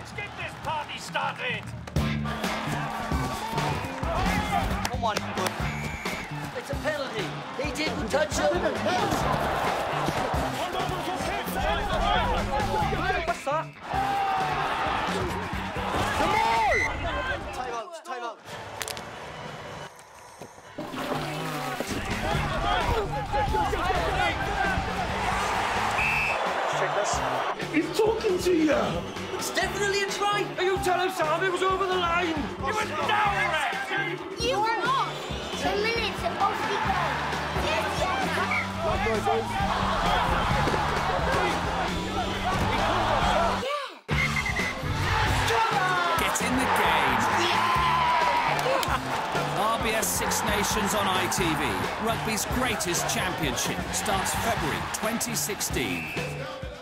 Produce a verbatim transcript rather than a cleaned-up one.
Let's get this party started. Come on, good. It's a penalty. He didn't touch him. What's that? Come on! Time out, time out. He's talking to you! It's definitely a try! Are you telling Sam it was over the line? You were down, Rex! You were not! The minute's supposed to be gone! Yes, yes! Get in the game! R B S Six Nations on I T V. Rugby's greatest championship starts February twenty sixteen.